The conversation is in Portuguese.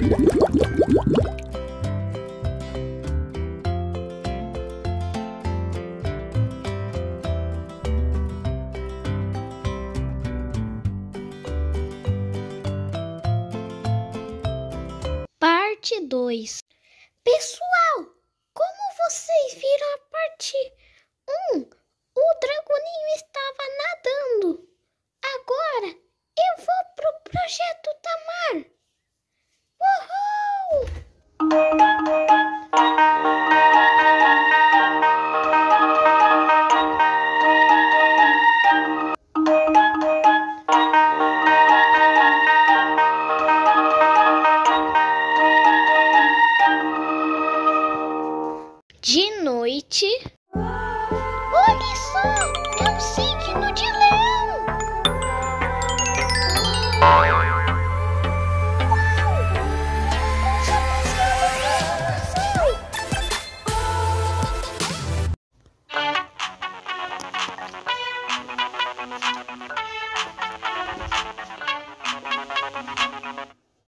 Parte 2. Pessoal, como vocês viram a parte 1, o Dragoninho estava nadando. Agora eu vou pro Projeto Tamar. Uhul! De noite. Olha só!